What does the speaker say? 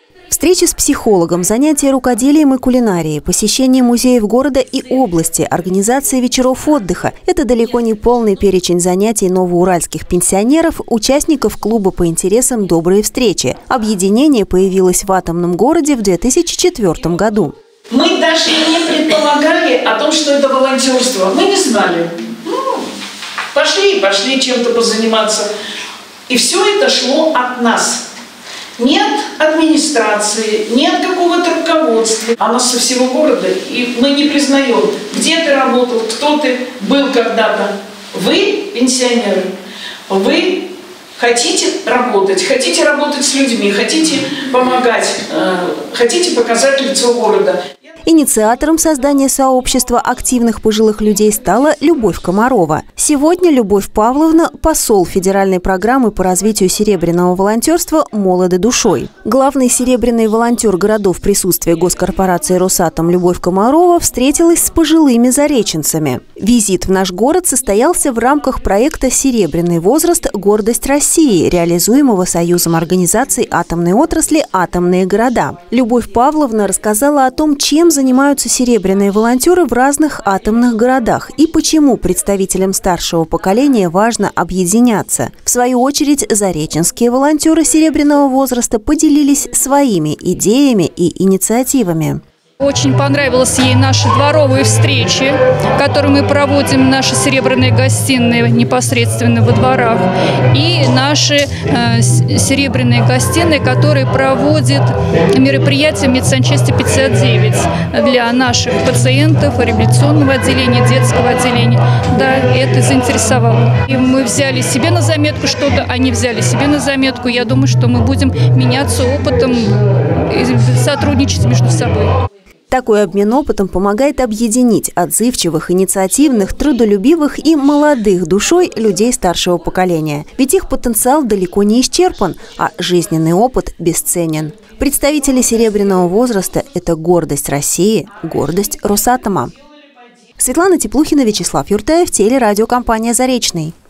Встречи с психологом, занятия рукоделием и кулинарией, посещение музеев города и области, организация вечеров отдыха – это далеко не полный перечень занятий новоуральских пенсионеров, участников клуба по интересам «Добрые встречи». Объединение появилось в атомном городе в 2004 году. Мы даже не предполагали о том, что это волонтерство. Мы не знали. Пошли чем-то позаниматься. И все это шло от нас. Нет администрации, нет какого-то руководства. А нас со всего города, и мы не признаем, где ты работал, кто ты был когда-то. Вы, пенсионеры, вы хотите работать с людьми, хотите помогать, хотите показать лицо города. Инициатором создания сообщества активных пожилых людей стала Любовь Комарова. Сегодня Любовь Павловна – посол федеральной программы по развитию серебряного волонтерства «Молоды душой». Главный серебряный волонтер городов присутствия госкорпорации «Росатом» Любовь Комарова встретилась с пожилыми зареченцами. Визит в наш город состоялся в рамках проекта «Серебряный возраст. Гордость России», реализуемого Союзом организаций атомной отрасли «Атомные города». Любовь Павловна рассказала о том, чем занимаются серебряные волонтеры в разных атомных городах и почему представителям старшего поколения важно объединяться. В свою очередь, зареченские волонтеры серебряного возраста поделились своими идеями и инициативами. Очень понравились ей наши дворовые встречи, которые мы проводим в нашей серебряной гостиной непосредственно во дворах, и наши серебряные гостиные, которые проводят мероприятия в медсанчасти 59 для наших пациентов, реабилитационного отделения, детского отделения. Да, это заинтересовало. И мы взяли себе на заметку что-то, они взяли себе на заметку. Я думаю, что мы будем меняться опытом и сотрудничать между собой. Такой обмен опытом помогает объединить отзывчивых, инициативных, трудолюбивых и молодых душой людей старшего поколения. Ведь их потенциал далеко не исчерпан, а жизненный опыт бесценен. Представители серебряного возраста – это гордость России, гордость Росатома. Светлана Теплухина, Вячеслав Юртаев, телерадиокомпания «Заречный».